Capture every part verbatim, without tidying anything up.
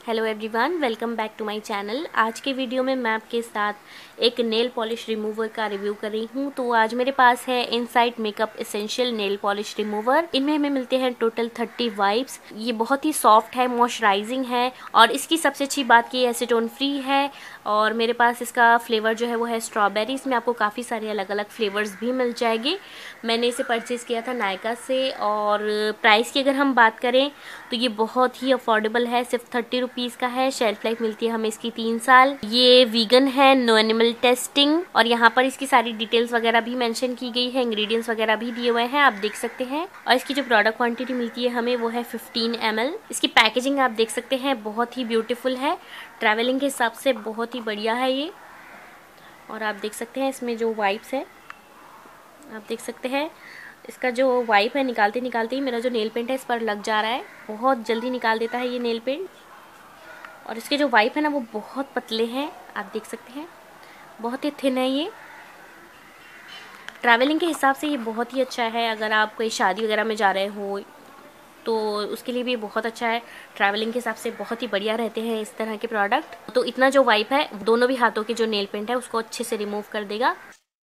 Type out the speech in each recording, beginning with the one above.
Hello everyone, welcome back to my channel. आज के video में मैं आपके साथ एक नेल पॉलिश रिमूवर का रिव्यू कर रही हूँ। तो आज मेरे पास है Insight makeup essential nail polish remover. इनमें हमें मिलते हैं टोटल थर्टी वाइप्स। ये बहुत ही सॉफ्ट है, मॉइस्चराइजिंग है और इसकी सबसे अच्छी बात की एसीटोन फ्री है। और मेरे पास इसका फ्लेवर जो है वो है स्ट्रॉबेरी। इसमें आपको काफ़ी सारे अलग अलग फ्लेवर्स भी मिल जाएंगे। मैंने इसे परचेज़ किया था नायका से। और प्राइस की अगर हम बात करें तो ये बहुत ही अफोर्डेबल है, सिर्फ थर्टी रुपीज़ का है। शेल्फ लाइफ मिलती है हमें इसकी तीन साल। ये वीगन है, नो एनिमल टेस्टिंग। और यहाँ पर इसकी सारी डिटेल्स वगैरह भी मेंशन की गई है, इंग्रेडिएंट्स वगैरह भी दिए हुए हैं, आप देख सकते हैं। और इसकी जो प्रोडक्ट क्वांटिटी मिलती है हमें वो है फिफ्टीन एम एल। इसकी पैकेजिंग आप देख सकते हैं, बहुत ही ब्यूटीफुल है। ट्रैवलिंग के हिसाब से बहुत ही बढ़िया है ये। और आप देख सकते हैं इसमें जो वाइप्स है, आप देख सकते हैं इसका जो वाइप है, निकालते निकालते ही मेरा जो नेल पेंट है इस पर लग जा रहा है। बहुत जल्दी निकाल देता है ये नेल पेंट। और इसके जो वाइप है ना वो बहुत पतले हैं, आप देख सकते हैं, बहुत ही थिन है ये। ट्रैवलिंग के हिसाब से ये बहुत ही अच्छा है। अगर आप कोई शादी वगैरह में जा रहे हो तो उसके लिए भी बहुत अच्छा है। ट्रैवलिंग के हिसाब से बहुत ही बढ़िया रहते हैं इस तरह के प्रोडक्ट। तो इतना जो वाइप है दोनों भी हाथों के जो नेल पेंट है उसको अच्छे से रिमूव कर देगा।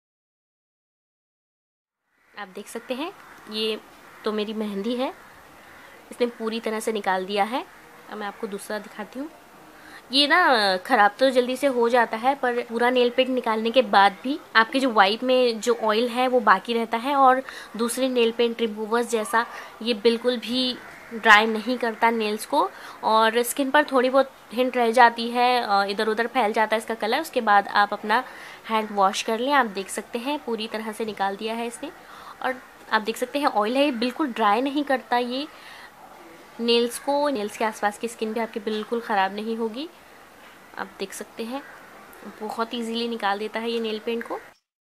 आप देख सकते हैं ये तो मेरी मेहंदी है, इसने पूरी तरह से निकाल दिया है। अब मैं आपको दूसरा दिखाती हूँ। ये ना ख़राब तो जल्दी से हो जाता है, पर पूरा नेल पेंट निकालने के बाद भी आपके जो वाइप में जो ऑयल है वो बाकी रहता है। और दूसरे नेल पेंट रिमूवर्स जैसा ये बिल्कुल भी ड्राई नहीं करता नेल्स को। और स्किन पर थोड़ी बहुत हिंट रह जाती है, इधर उधर फैल जाता है इसका कलर। उसके बाद आप अपना हैंड वॉश कर लें। आप देख सकते हैं पूरी तरह से निकाल दिया है इसने। और आप देख सकते हैं ऑयल है, ये बिल्कुल ड्राई नहीं करता ये नेल्स को। नेल्स के आसपास की स्किन भी आपकी बिल्कुल ख़राब नहीं होगी। आप देख सकते हैं बहुत इजीली निकाल देता है ये नेल पेंट को।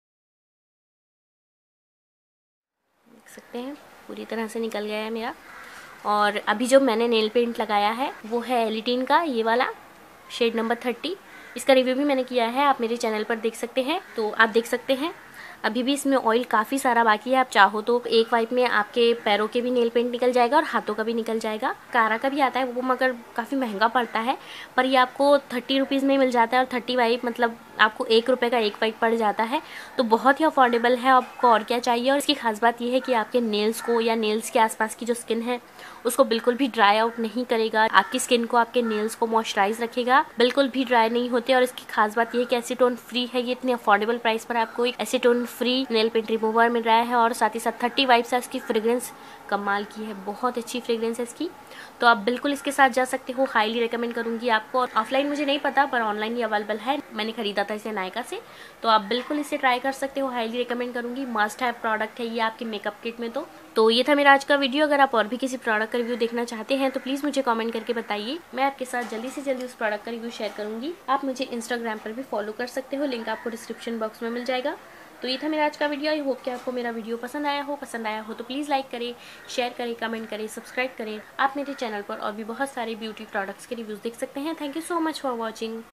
देख सकते हैं पूरी तरह से निकल गया है मेरा। और अभी जो मैंने नेल पेंट लगाया है वो है एलिटीन का, ये वाला शेड नंबर थर्टी। इसका रिव्यू भी मैंने किया है, आप मेरे चैनल पर देख सकते हैं। तो आप देख सकते हैं अभी भी इसमें ऑयल काफ़ी सारा बाकी है। आप चाहो तो एक वाइप में आपके पैरों के भी नेल पेंट निकल जाएगा और हाथों का भी निकल जाएगा। कारा का भी आता है वो, मगर काफ़ी महंगा पड़ता है, पर ये आपको थर्टी रुपीज़ में मिल जाता है। और थर्टी वाइप मतलब आपको एक रुपये का एक वाइप पड़ जाता है। तो बहुत ही अफोर्डेबल है, आपको और क्या चाहिए। और इसकी खास बात यह है कि आपके नेल्स को या नेल्स के आसपास की जो स्किन है उसको बिल्कुल भी ड्राई आउट नहीं करेगा। आपकी स्किन को, आपके नेल्स को मॉइस्चराइज रखेगा, बिल्कुल भी ड्राई नहीं होते। और इसकी खास बात यह है कि एसीटोन फ्री है। ये इतने अफोर्डेबल प्राइस पर आपको एक acetone free nail paint remover मिल रहा है। और साथ ही साथ थर्टी वाइप्स है। इसकी फ्रेग्रेंस कमाल की है, बहुत अच्छी फ्रेग्रेंस है इसकी। तो आप बिल्कुल इसके साथ जा सकते हो, हाईली रिकमेंड करूंगी आपको। और ऑफलाइन मुझे नहीं पता, पर ऑनलाइन ही अवेलेबल है। मैंने खरीदा था इसे नायका से, तो आप बिल्कुल इसे ट्राई कर सकते हो, हाईली रिकमेंड करूंगी। मस्ट हैव प्रोडक्ट है ये आपके मेकअप किट में। तो तो ये था मेरा आज का वीडियो। अगर आप और भी किसी प्रोडक्ट का रिव्यू देखना चाहते हैं तो प्लीज़ मुझे कमेंट करके बताइए, मैं आपके साथ जल्दी से जल्दी उस प्रोडक्ट का रिव्यू शेयर करूंगी। आप मुझे इंस्टाग्राम पर भी फॉलो कर सकते हो, लिंक आपको डिस्क्रिप्शन बॉक्स में मिल जाएगा। तो ये था मेरा आज का वीडियो। आई होप कि आपको मेरा वीडियो पसंद आया हो। पसंद आया हो तो प्लीज़ लाइक करें, शेयर करें, कमेंट करें, सब्सक्राइब करें। आप मेरे चैनल पर और भी बहुत सारे ब्यूटी प्रोडक्ट्स के रिव्यूज़ देख सकते हैं। Thank you so much for watching.